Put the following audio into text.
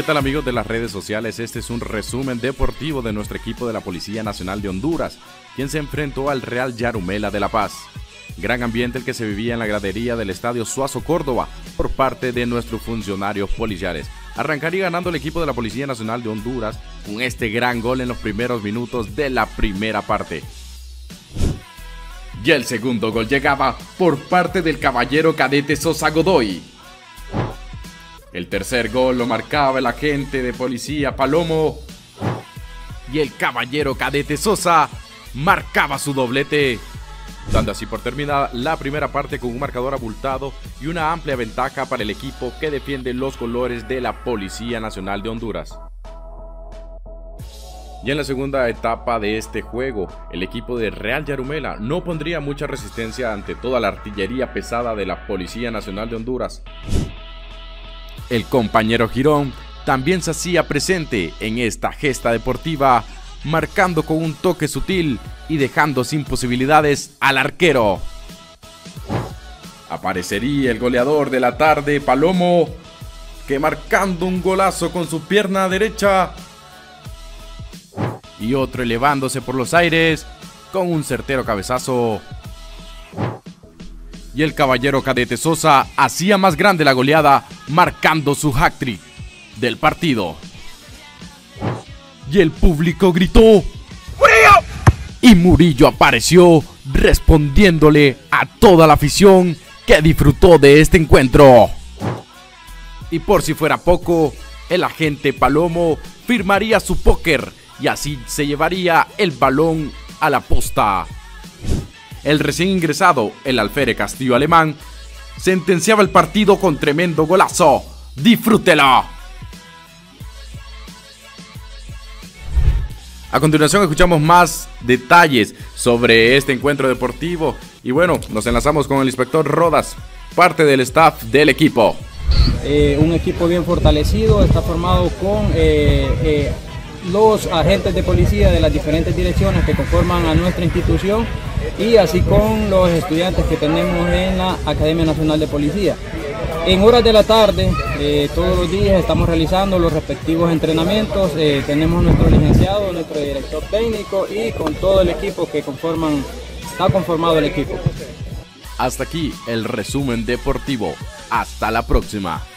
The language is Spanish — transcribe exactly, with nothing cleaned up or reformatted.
¿Qué tal, amigos de las redes sociales? Este es un resumen deportivo de nuestro equipo de la Policía Nacional de Honduras, quien se enfrentó al Real Yarumela de La Paz. Gran ambiente el que se vivía en la gradería del Estadio Suazo Córdoba por parte de nuestros funcionarios policiales. Arrancaría ganando el equipo de la Policía Nacional de Honduras con este gran gol en los primeros minutos de la primera parte. Y el segundo gol llegaba por parte del caballero cadete Sosa Godoy. El tercer gol lo marcaba el agente de policía Palomo. Y el caballero cadete Sosa marcaba su doblete, dando así por terminada la primera parte con un marcador abultado y una amplia ventaja para el equipo que defiende los colores de la Policía Nacional de Honduras. Y en la segunda etapa de este juego, el equipo de Real Yarumela no pondría mucha resistencia ante toda la artillería pesada de la Policía Nacional de Honduras. El compañero Girón también se hacía presente en esta gesta deportiva, marcando con un toque sutil y dejando sin posibilidades al arquero. Aparecería el goleador de la tarde, Palomo, que marcando un golazo con su pierna derecha y otro elevándose por los aires con un certero cabezazo. Y el caballero cadete Sosa hacía más grande la goleada, marcando su hat-trick del partido. Y el público gritó ¡Murillo! Y Murillo apareció respondiéndole a toda la afición que disfrutó de este encuentro. Y por si fuera poco, el agente Palomo firmaría su póker y así se llevaría el balón a la posta. El recién ingresado, el alférez Castillo Alemán, sentenciaba el partido con tremendo golazo. ¡Disfrútelo! A continuación escuchamos más detalles sobre este encuentro deportivo y bueno, nos enlazamos con el inspector Rodas, parte del staff del equipo. Eh, un equipo bien fortalecido, está formado con eh, eh, los agentes de policía de las diferentes direcciones que conforman a nuestra institución y así con los estudiantes que tenemos en la Academia Nacional de Policía. En horas de la tarde, eh, todos los días estamos realizando los respectivos entrenamientos, eh, tenemos nuestro licenciado, nuestro director técnico y con todo el equipo que conforman, está conformado el equipo. Hasta aquí el resumen deportivo, hasta la próxima.